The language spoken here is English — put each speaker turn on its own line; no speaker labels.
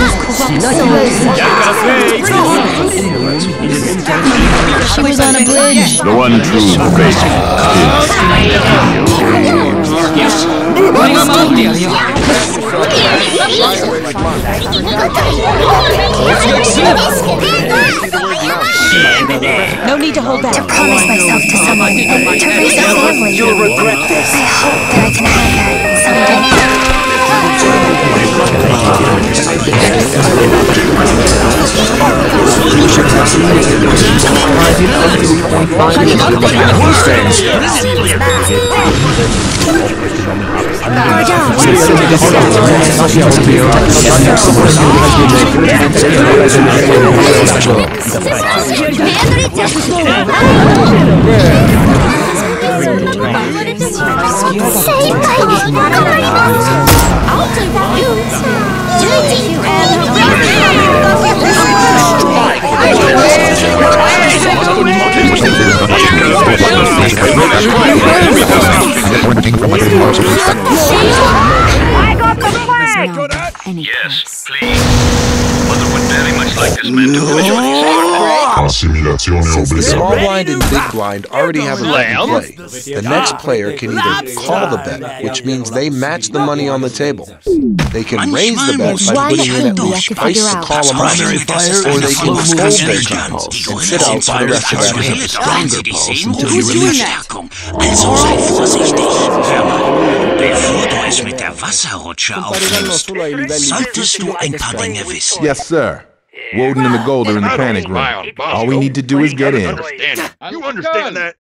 She was on a bridge.
The one true faith
No need to hold back.
To promise myself to someone, to raise a family.
You'll regret this.
I hope that I can have that
I got the flag!
Yes, please. Mother would very much like this man to join his
Assimilazione
Since the
obbligata.
small blind and big blind already have a bet in play, the next player can either call the bet, which means they match the money on the table. They can raise the bet by putting in at least twice the call amount, or they can fold their cards and sit out for the rest of the hand.
Stronger pulse until you release Stärkung. Also sei vorsichtig. Hör mal, bevor du es mit der Wasserrutsche aufnimmst, solltest du ein paar Dinge wissen.
Yes, sir. Woden and the Gold are in the panic room. All we need to do is get in.
You understand that?